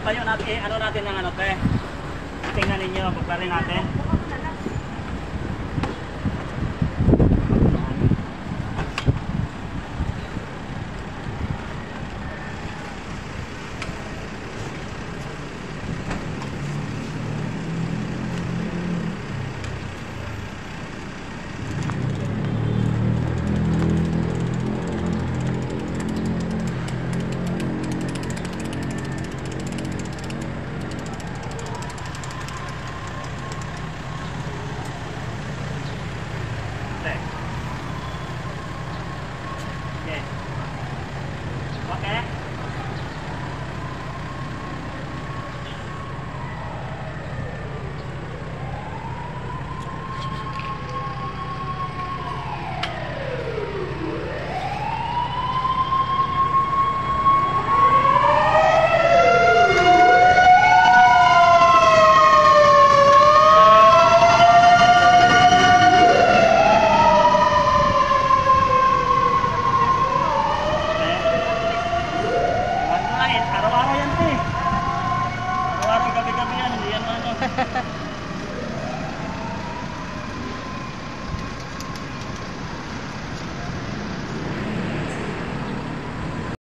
Tayo natin, ano natin ng ano te. Tingnan ninyo, bukari natin. Araw-araw yan, gabi-gabi yan, hindi yan ano.